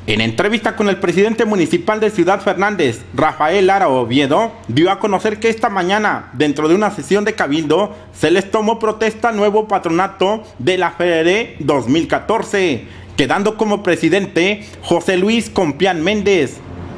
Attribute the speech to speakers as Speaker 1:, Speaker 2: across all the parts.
Speaker 1: En entrevista con el presidente municipal de Ciudad Fernández, Rafael Lara Oviedo, dio a conocer que esta mañana, dentro de una sesión de cabildo, se les tomó protesta al nuevo patronato de la FERE 2014, quedando como presidente José Luis Compián Méndez,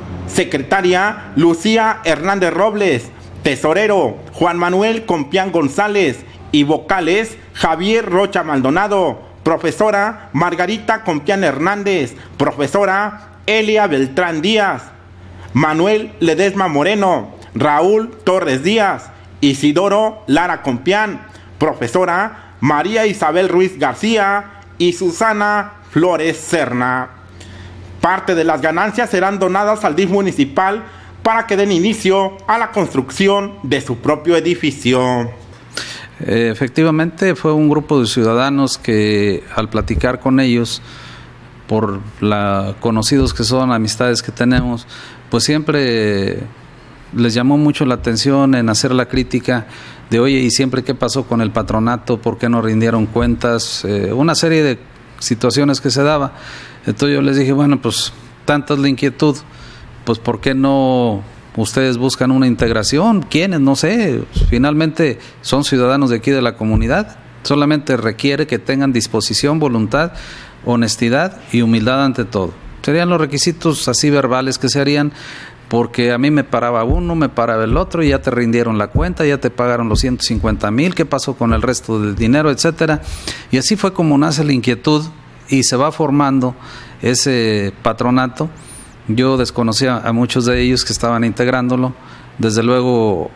Speaker 1: secretaria Lucía Hernández Robles, tesorero Juan Manuel Compián González y vocales Javier Rocha Maldonado, profesora Margarita Compián Hernández, profesora Elia Beltrán Díaz, Manuel Ledesma Moreno, Raúl Torres Díaz, Isidoro Lara Compián, profesora María Isabel Ruiz García y Susana Flores Serna. Parte de las ganancias serán donadas al DIF municipal para que den inicio a la construcción de su propio edificio.
Speaker 2: Efectivamente fue un grupo de ciudadanos que al platicar con ellos, por conocidos que son, amistades que tenemos, pues siempre les llamó mucho la atención en hacer la crítica de oye, y siempre qué pasó con el patronato, por qué no rindieron cuentas, una serie de situaciones que se daba. Entonces yo les dije, bueno, pues tanta es la inquietud, pues por qué no ustedes buscan una integración. ¿Quiénes? No sé, finalmente son ciudadanos de aquí de la comunidad, solamente requiere que tengan disposición, voluntad, honestidad y humildad ante todo. Serían los requisitos así verbales que se harían, porque a mí me paraba uno, me paraba el otro, y ya te rindieron la cuenta, ya te pagaron los 150,000, ¿qué pasó con el resto del dinero, etcétera? Y así fue como nace la inquietud y se va formando ese patronato. Yo desconocía a muchos de ellos que estaban integrándolo. Desde luego,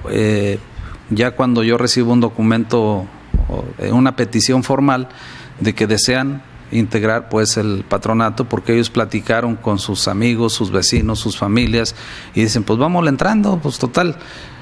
Speaker 2: ya cuando yo recibo un documento, una petición formal de que desean integrar pues el patronato, porque ellos platicaron con sus amigos, sus vecinos, sus familias, y dicen, pues vamos entrando, pues total,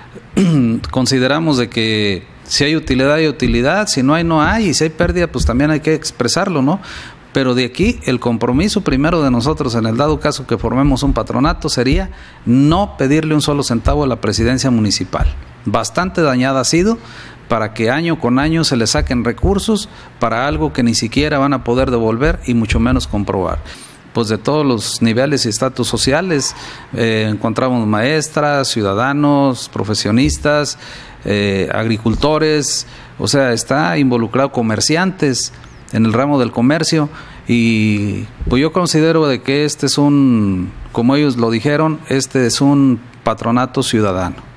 Speaker 2: consideramos de que si hay utilidad, si no hay, no hay, y si hay pérdida, pues también hay que expresarlo, ¿no? Pero de aquí el compromiso primero de nosotros, en el dado caso que formemos un patronato, sería no pedirle un solo centavo a la presidencia municipal. Bastante dañada ha sido para que año con año se le saquen recursos para algo que ni siquiera van a poder devolver y mucho menos comprobar. Pues de todos los niveles y estatus sociales encontramos maestras, ciudadanos, profesionistas, agricultores, o sea, está involucrado comerciantes en el ramo del comercio, y pues yo considero de que este es como ellos lo dijeron, este es un patronato ciudadano.